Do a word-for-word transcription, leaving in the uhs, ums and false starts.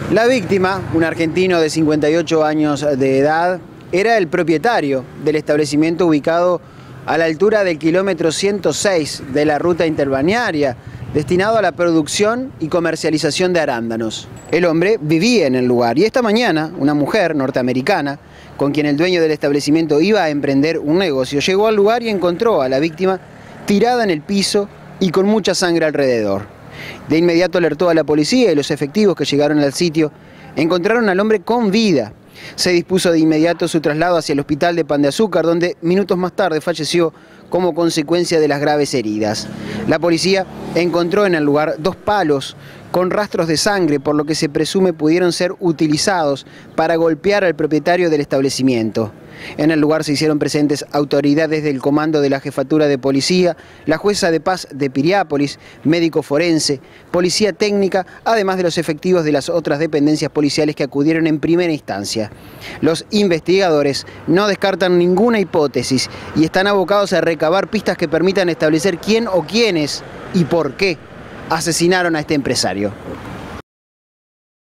La víctima, un argentino de cincuenta y ocho años de edad, era el propietario del establecimiento ubicado a la altura del kilómetro ciento seis de la ruta interbalnearia, destinado a la producción y comercialización de arándanos. El hombre vivía en el lugar y esta mañana una mujer norteamericana, con quien el dueño del establecimiento iba a emprender un negocio, llegó al lugar y encontró a la víctima tirada en el piso y con mucha sangre alrededor. De inmediato alertó a la policía y los efectivos que llegaron al sitio encontraron al hombre con vida. Se dispuso de inmediato su traslado hacia el hospital de Pan de Azúcar, donde minutos más tarde falleció como consecuencia de las graves heridas. La policía encontró en el lugar dos palos con rastros de sangre, por lo que se presume pudieron ser utilizados para golpear al propietario del establecimiento. En el lugar se hicieron presentes autoridades del comando de la Jefatura de Policía, la jueza de paz de Piriápolis, médico forense, policía técnica, además de los efectivos de las otras dependencias policiales que acudieron en primera instancia. Los investigadores no descartan ninguna hipótesis y están abocados a recabar pistas que permitan establecer quién o quiénes y por qué asesinaron a este empresario.